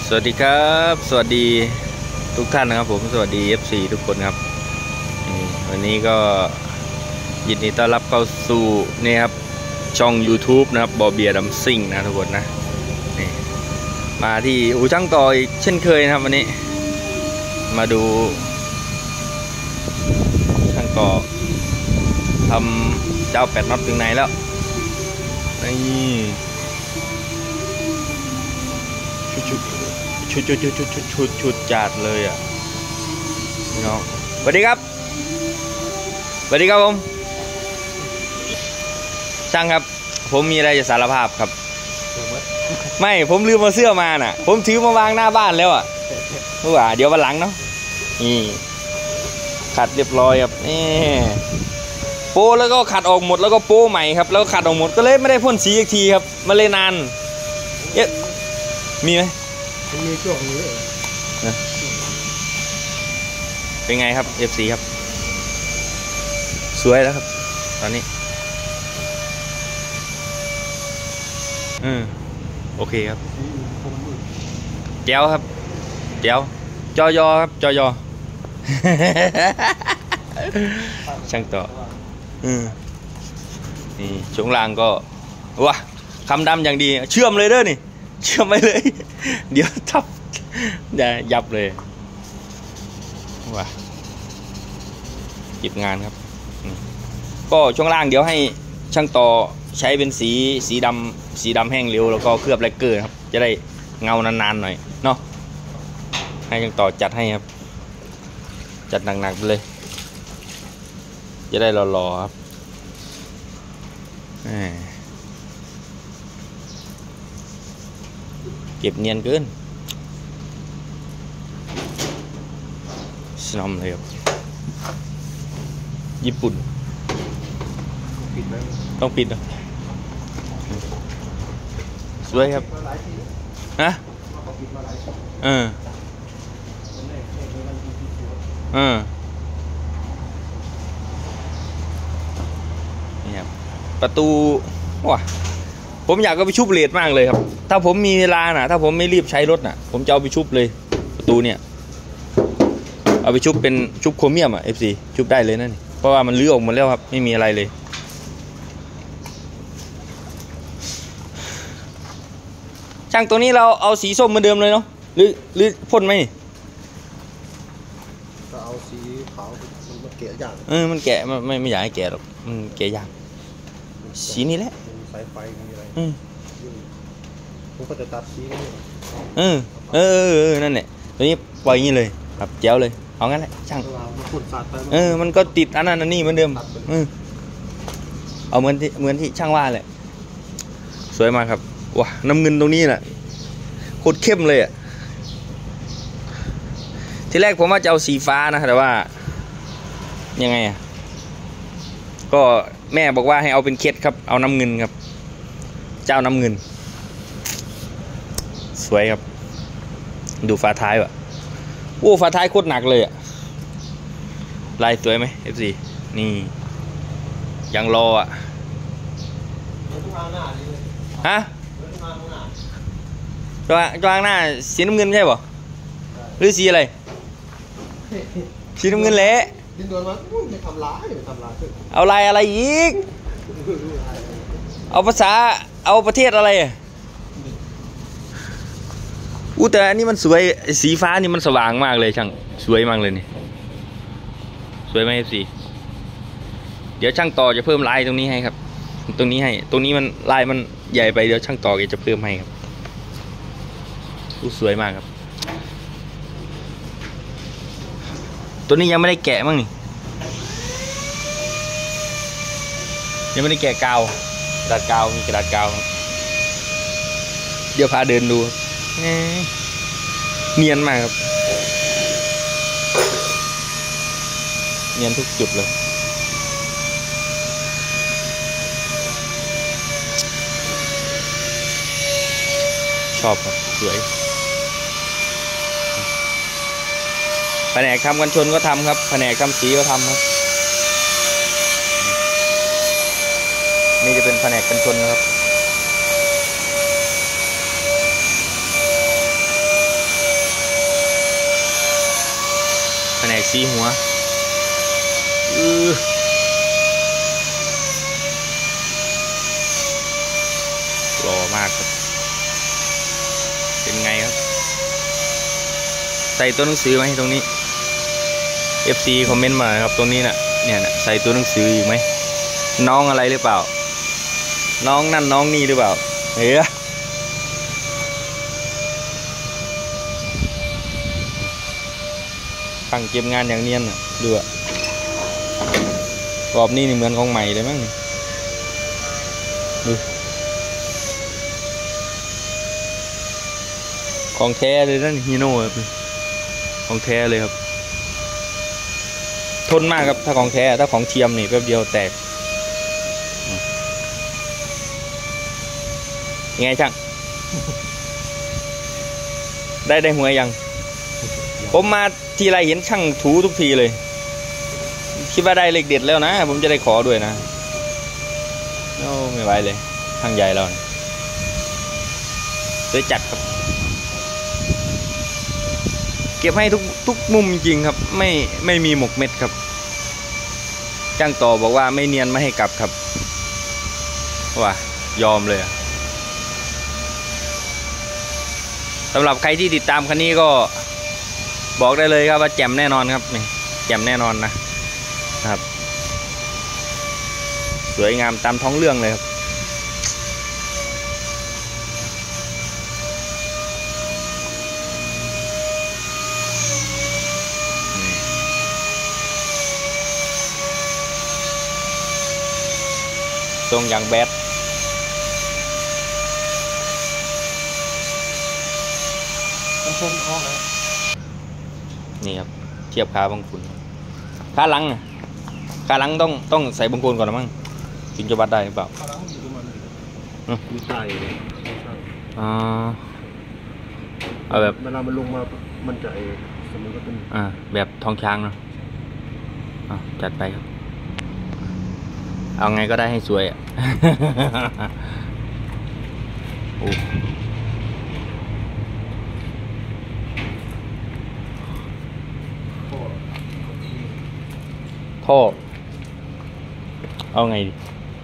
สวัสดีครับสวัสดีทุกท่านนะครับผมสวัสดี FC ทุกคนครับวันนี้ก็ยินดีต้อนรับเข้าสู่นี่ครับช่อง YouTube นะครับบอเบียดัมซิ่งนะทุกคนนะนี่มาที่อู่ช่างต่ออีกเช่นเคยนะครับวันนี้มาดูช่างต่อทำเจ้า8 น็อตถึงไหนแล้วนี่ชุดจัดเลยอ่ะพี่น้องสวัสดีครับสวัสดีครับผมช่างครับผมมีอะไรจะสารภาพครับไม่ผมลืมมาเสื้อมาน่ะผมถือมาวางหน้าบ้านแล้วอ่ะว่าเดี๋ยววันหลังเนาะนี่ขัดเรียบร้อยครับนี่โป้แล้วก็ขัดออกหมดแล้วก็โป้ใหม่ครับแล้วขัดออกหมดก็เลยไม่ได้พ่นสีอีกทีครับมาเลยนานเอ๊ะมีไหมมีช่วงนี้เป็นไงครับ FC ครับสวยแล้วครับตอนนี้โอเคครับแจ๋วครับแจ๋วจอยอครับจอยอ ช่างต่อนี่ช่วงล่างก็ว้าคำดำอย่างดีเชื่อมเลยเด้อนี่เชื่อมไปเลยเดี๋ยวทับจะยับเลยว้าเก็บงานครับก็ช่วงล่างเดี๋ยวให้ช่างต่อใช้เป็นสีดำแห้งเร็วแล้วก็เคลือบแลกเกอร์ครับจะได้เงานานๆหน่อยเนาะให้ช่างต่อจัดให้ครับจัดหนักๆไปเลยจะได้รอๆครับเก็บเนียนเกินสนอมเลยครับญี่ปุ่นต้องปิดนะสวยครับฮะนี่ครับประตูว้าผมอยากเอาไปชุบเลดมากเลยครับถ้าผมมีเวลาน่ะถ้าผมไม่รีบใช้รถน่ะผมจะเอาไปชุบเลยประตูเนี่ยเอาไปชุบเป็นชุบโครเมียมอ่ะ FC ชุบได้เลยนั่นเพราะว่ามันลื้อออกหมดแล้วครับไม่มีอะไรเลยช่างตัวนี้เราเอาสีส้มเหมือนเดิมเลยเนาะหรือพ่นไหมก็เอาสีขาวมันแกะยากมันแกะไม่อยากให้แกะหรอกมันแกะยากสีนี้แหละสายไฟมีอะไรผมก็จะตัดสีนี้นั่นแหละตัวนี้ปล่อยอย่างนี้เลยครับแจ๋วเลยเอางั้นแหละช่างมันก็ติดอันนั้นอันนี้เหมือนเดิมเอาเหมือนที่ช่างว่าแหละสวยมากครับว้าน้ำเงินตรงนี้แหละโคตรเข้มเลยอ่ะทีแรกผมว่าจะเอาสีฟ้านะแต่ว่ายังไงอ่ะก็แม่บอกว่าให้เอาเป็นเคสครับเอาน้ำเงินครับเจ้าน้ำเงินสวยครับดูฝาท้ายว่ะโอ้ฝาท้ายโคตรหนักเลยอ่ะลายสวยไหม FC นี่ยังรออ่ะฮะจางหน้าสีน้ำเงินใช่ป่ะหรือสีอะไรสีน้ำเงินแหละเอาลายอะไรอีกเอาภาษาเอาประเทศอะไรแต่อันนี้มันสวยสีฟ้านี่มันสว่างมากเลยช่างสวยมากเลยนี่สวยไหมสีเดี๋ยวช่างต่อจะเพิ่มลายตรงนี้ให้ครับตรงนี้ให้ตรงนี้มันลายมันใหญ่ไปเดี๋ยวช่างต่อจะเพิ่มให้ครับสวยมากครับตัวนี้ยังไม่ได้แกะมั้งนี่ยังไม่ได้แกะกาวกระดาษกาวมีกระดาษกาวเดี๋ยวพาเดินดูเนียนมากครับเนียนทุกจุดเลยชอบครับสวยแผนกทำกันชนก็ทำครับแผนกทำสีก็ทำครับนี่จะเป็นแผนกกันชนนะครับสีหัวหล่อมากครับเป็นไงครับใส่ตัวหนังสือไหมตรงนี้ FC คอมเมนต์มาครับตรงนี้นะเนี่ยนะใส่ตัวหนังสืออยู่ไหมน้องอะไรหรือเปล่าน้องนั่นน้องนี่หรือเปล่าเฮ้ยตั้งเก็บงานอย่างเนียนน่ะดูอะรอบนี้นี่เหมือนของใหม่เลยมั้งดูของแท้เลยนั่นฮีโน่ครับของแท้เลยครับทนมากครับถ้าของแท้ถ้าของเทียมนี่แป๊บเดียวแตกยังไงช่าง ได้หัวยังผมมาทีไรเห็นช่างถูทุกทีเลยคิดว่าได้เลขเด็ดแล้วนะผมจะได้ขอด้วยนะโอ้ไม่ไหวเลยช่างใหญ่เราเลยจัดครับเก็บให้ทุกมุมจริงครับไม่มีหมกเม็ดครับช่างต่อบอกว่าไม่เนียนไม่ให้กลับครับว่ายอมเลยสำหรับใครที่ติดตามคันนี้ก็บอกได้เลยครับว่าแจ่มแน่นอนครับนี่แจ่มแน่นอนนะครับสวยงามตามท้องเรื่องเลยครับทรงอย่างแบดนี่ครับเทียบขาบังคุณขาหลังต้องใส่บังคูนก่อนนะมั้งถึงจะวัดได้หรือเปล่ามีใต้เลยเอาแบบเวลามันลงมามันจะสมมติว่าเป็นแบบทองช้างเนาะจัดไปครับเอาไงก็ได้ให้สวยโอ้ท่อเอาไงดี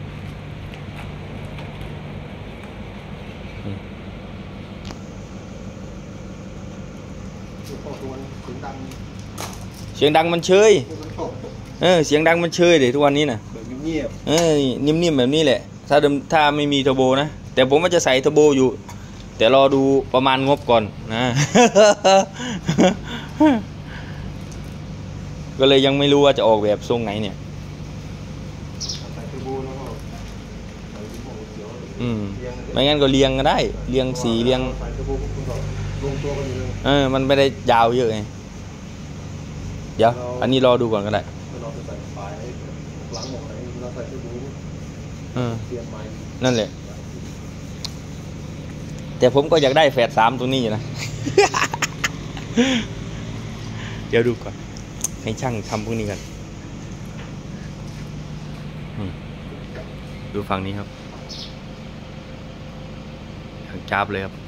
เสียงดังมันเชยเสียงดังมันเชยเดี๋ยวทุกวันนี้นะแบบเงียบนิ่มๆแบบนี้แหละถ้าไม่มีเทอร์โบนะแต่ผมว่าจะใส่เทอร์โบอยู่แต่รอดูประมาณงบก่อนนะ ก็เลยยังไม่รู้ว่าจะออกแบบทรงไหนเนี่ยไม่งั้นก็เรียงก็ได้เรียงสีเรียงมันไม่ได้ยาวเยอะไงเดี๋ยวอันนี้รอดูก่อนก็ได้นั่นแหละแต่ผมก็อยากได้แฝด3ตรงนี้อยู่นะ เดี๋ยวดูก่อนให้ช่างทำพวกนี้กันดูฝั่งนี้ครับจับเลยครับ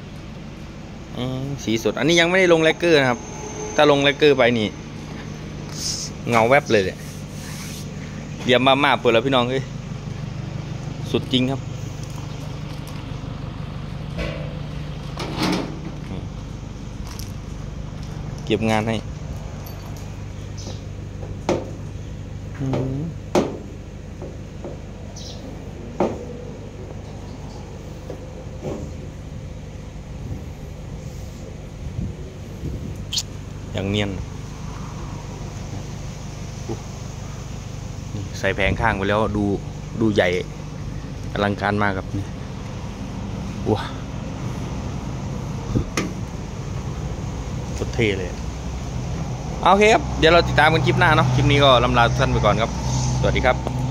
สีสดอันนี้ยังไม่ได้ลงแลกเกอร์นะครับถ้าลงแลกเกอร์ไปนี่เงาแวบเลยเนี่ยเดี๋ยวมาเปิดแล้วพี่น้องเฮ้ยสุดจริงครับเก็บงานให้อย่างเนียนใส่แผงข้างไปแล้วดูใหญ่อลังการมากครับนี่ว้าสุดเท่เลยโอเคครับเดี๋ยวเราติดตามกันคลิปหน้าเนาะคลิปนี้ก็ลำลาท่านไปก่อนครับสวัสดีครับ